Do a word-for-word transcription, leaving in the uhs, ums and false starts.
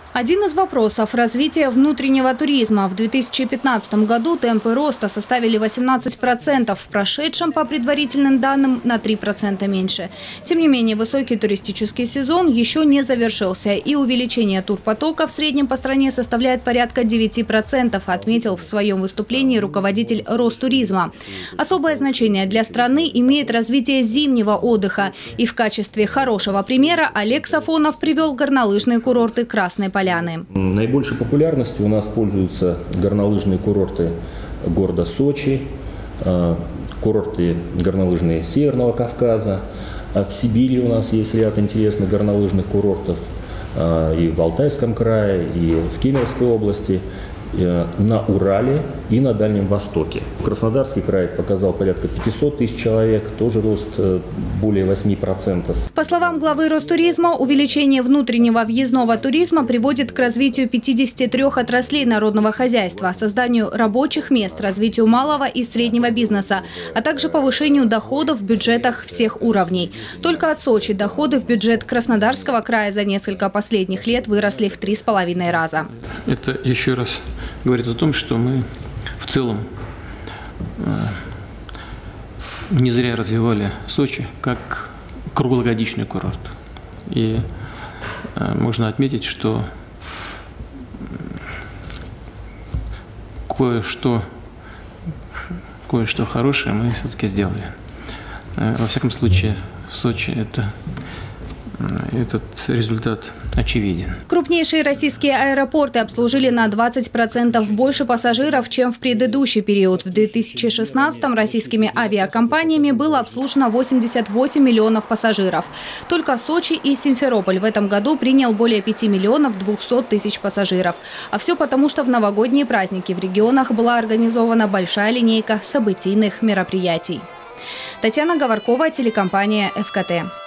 Один из вопросов – развития внутреннего туризма. В две тысячи пятнадцатом году темпы роста составили восемнадцать процентов, в прошедшем, по предварительным данным, на три процента меньше. Тем не менее, высокий туристический сезон еще не завершился, и увеличение турпотока в среднем по стране составляет порядка девяти процентов, отметил в своем выступлении руководитель Ростуризма. Особое значение для страны имеет развитие зимнего отдыха. И в качестве хорошего примера Олег Сафонов привел горнолыжные курорты Красной Поляны. Наибольшей популярностью у нас пользуются горнолыжные курорты города Сочи, курорты горнолыжные Северного Кавказа. В Сибири у нас есть ряд интересных горнолыжных курортов и в Алтайском крае, и в Кемеровской области, на Урале и на Дальнем Востоке. Краснодарский край показал порядка пятисот тысяч человек, тоже рост более восьми процентов. По словам главы Ростуризма, увеличение внутреннего въездного туризма приводит к развитию пятидесяти трёх отраслей народного хозяйства, созданию рабочих мест, развитию малого и среднего бизнеса, а также повышению доходов в бюджетах всех уровней. Только от Сочи доходы в бюджет Краснодарского края за несколько последних лет выросли в три с половиной раза. Это еще раз говорит о том, что мы в целом не зря развивали Сочи как круглогодичный курорт. И можно отметить, что кое-что кое-что хорошее мы все-таки сделали. Во всяком случае, в Сочи это Этот результат очевиден. Крупнейшие российские аэропорты обслужили на двадцать процентов больше пассажиров, чем в предыдущий период. В две тысячи шестнадцатом российскими авиакомпаниями было обслужено восемьдесят восемь миллионов пассажиров. Только Сочи и Симферополь в этом году принял более пяти миллионов двухсот тысяч пассажиров. А все потому, что в новогодние праздники в регионах была организована большая линейка событийных мероприятий. Татьяна Говоркова, телекомпания ФКТ.